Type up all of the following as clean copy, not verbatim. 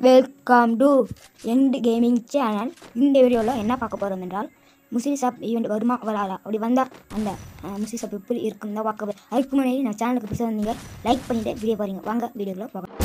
Welcome to end gaming channel. இந்த வீடியோவில் என்ன பார்க்க போகிறோம் என்றால், முஸ்லி ஷாப் ஈவெண்ட் வருமா வராதா, அப்படி வந்தால் அந்த முஸ்லி ஷாப் எப்படி இருக்குன்னு தான் பார்க்க போகிறேன். அதுக்கு முன்னாடி நான் சேனலுக்கு புதுசாக வந்தீங்க, லைக் பண்ணிவிட்டு வீடியோ பாருங்கள். வாங்க வீடியோவில் பார்க்கலாம்.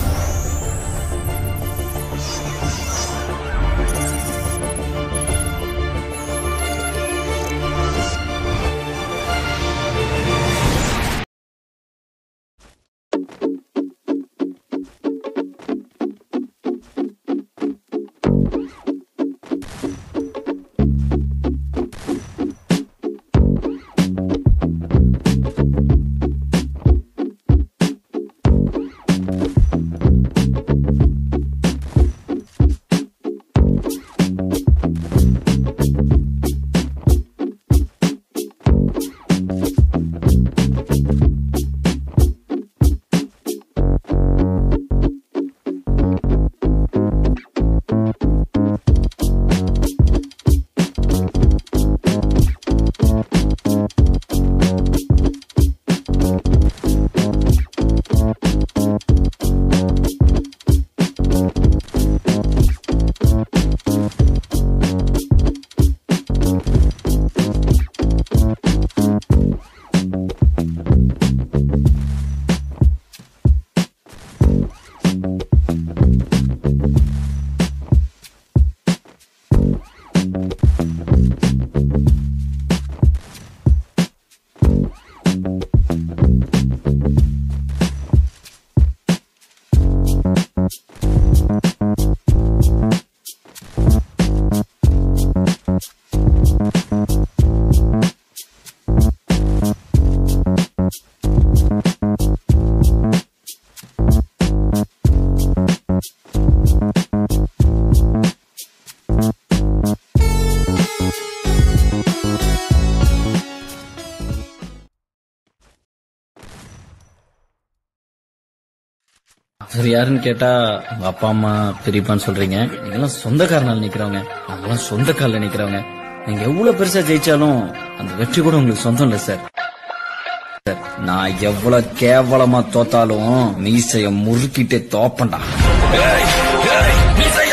அவர் யாருன்னு கேட்டா உங்க அப்பா அம்மா பெரியப்பான்னு சொல்றீங்க. நீங்கெல்லாம் சொந்தக்காரனால நிக்கிறவங்க, நாங்கெல்லாம் சொந்த காலில் நிக்கிறவங்க. நீங்க எவ்வளவு பெருசா ஜெயிச்சாலும் அந்த வெற்றி கூட உங்களுக்கு சொந்தம் இல்ல சார். நான் எவ்வளவு கேவலமா தோத்தாலும் மீசைய முறுக்கிட்டே தோப்பண்டா.